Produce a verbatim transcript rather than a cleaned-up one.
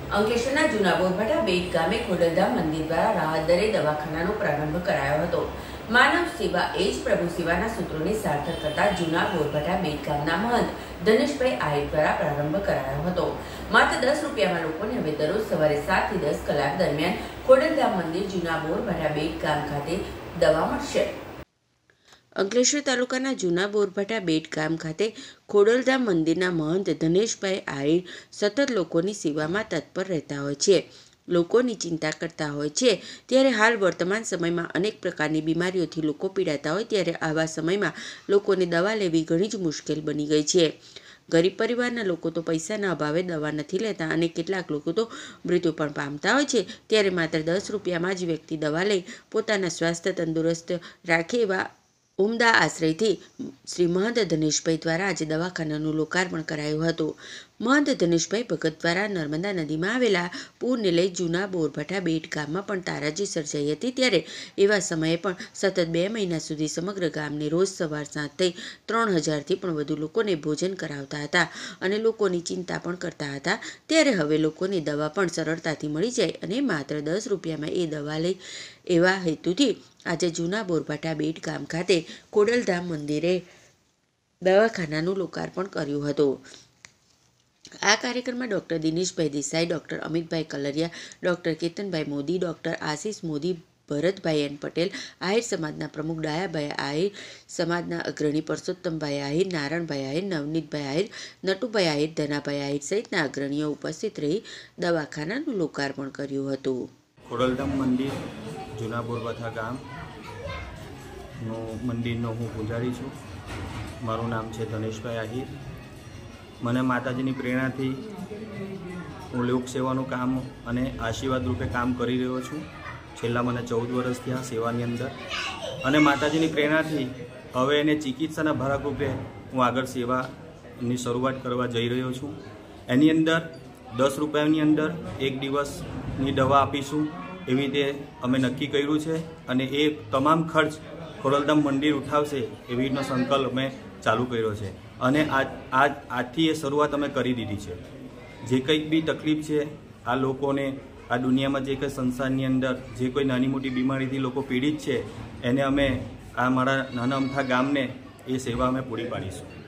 અંકલેશ્વરના જૂના બોરભાઠા બેટ ગામે ખોડલધામ મંદિર દ્વારા રાહત દરે દવાખાનાનો પ્રારંભ કરાયો હતો। માનવ સેવા એ જ પ્રભુ સેવાના સૂત્રોને સાર્થક કરતા જૂના બોરભાઠા બેટ ગામના મહંત ધનેશભાઈ આહિર દ્વારા પ્રારંભ કરાયો હતો। માત્ર દસ રૂપિયામાં લોકોને હવે દરરોજ સવારે સાત થી દસ કલાક દરમિયાન ખોડલધામ મંદિર જૂના બોરભાઠા બેટ ગામ ખાતે દવા મળશે। અંકલેશ્વર તાલુકાના જૂના બોરભાઠા બેટ ગામ ખાતે ખોડલધામ મંદિરના મહંત ધનેશભાઈ આહિર સતત લોકોની સેવામાં તત્પર રહેતા હોય છે, લોકોની ચિંતા કરતા હોય છે। ત્યારે હાલ વર્તમાન સમયમાં અનેક પ્રકારની બીમારીઓથી લોકો પીડાતા હોય ત્યારે આવા સમયમાં લોકોને દવા લેવી ઘણી જ મુશ્કેલ બની ગઈ છે। ગરીબ પરિવારના લોકો તો પૈસાના અભાવે દવા નથી લેતા અને કેટલાક લોકો તો મૃત્યુ પણ પામતા હોય છે। ત્યારે માત્ર દસ રૂપિયામાં જ વ્યક્તિ દવા લઈ પોતાના સ્વાસ્થ્ય તંદુરસ્ત રાખે એવા ઉમદા આશ્રયથી શ્રી મહંત ધનેશભાઈ દ્વારા આજે દવાખાનાનું લોકાર્પણ કરાયું હતું। મહંત ધનેશભાઈ ભગત દ્વારા નર્મદા નદીમાં આવેલા પૂરને લઈ જૂના બોરભાઠા બેટ ગામમાં પણ તારાજી સર્જાઈ હતી। ત્યારે એવા સમયે પણ સતત બે મહિના સુધી સમગ્ર ગામને રોજ સવાર સાંજ થઈ ત્રણ હજારથી પણ વધુ લોકોને ભોજન કરાવતા હતા અને લોકોની ચિંતા પણ કરતા હતા। ત્યારે હવે લોકોને દવા પણ સરળતાથી મળી જાય અને માત્ર દસ રૂપિયામાં એ દવા લઈ એવા હેતુથી આજે જૂના બોરભાઠા બેટ ગામ ખાતે ખોડલધામ મંદિરે દવાખાનાનું લોકાર્પણ કર્યું હતું। આ કાર્યક્રમમાં doctor Dineshbhai Desai, doctor Amitbhai Kalariya, doctor Ketanbhai Modi, doctor Ashish Modi, Bharatbhai N Patel, Ahir સમાજના પ્રમુખ ડાયાભાઈ આહિર, સમાજના અગ્રણી પરસોત્તમભાઈ આહિર, નારાયણભાઈ આહિર, નવનીતભાઈ આહિર, નટુભાઈ આહિર, ધનાભાઈ આહિર સહિતના અગ્રણીઓ ઉપસ્થિત રહી દવાખાનાનું લોકાર્પણ કર્યું હતું। ખોડલધામ મંદિર જૂના બોરભાઠા ગામનું મંદિરનો હું પૂજારી છું। મારું નામ છે ધનેશભાઈ આહિર। મને માતાજીની પ્રેરણાથી હું લોકસેવાનું કામ અને આશીર્વાદ રૂપે કામ કરી રહ્યો છું। છેલ્લા મને ચૌદ વર્ષ થયા સેવાની અંદર અને માતાજીની પ્રેરણાથી હવે એને ચિકિત્સાના ભાગરૂપે હું આગળ સેવાની શરૂઆત કરવા જઈ રહ્યો છું। એની અંદર દસ રૂપિયાની અંદર એક દિવસની દવા આપીશું એવી રીતે અમે નક્કી કર્યું છે અને એ તમામ ખર્ચ ખોડલધામ મંદિર ઉઠાવશે એવી રીતનો સંકલ્પ અમે ચાલુ કર્યો છે અને આજ આજ આજથી એ શરૂઆત અમે કરી દીધી છે। જે કંઈક બી તકલીફ છે આ લોકોને, આ દુનિયામાં જે કંઈ સંસારની અંદર જે કોઈ નાની મોટી બીમારીથી લોકો પીડિત છે એને અમે આ મારા નાના અમથા ગામને એ સેવા અમે પૂરી પાડીશું।